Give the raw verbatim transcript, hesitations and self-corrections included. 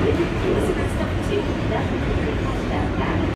it was a good stuff too. Definitely. That, that.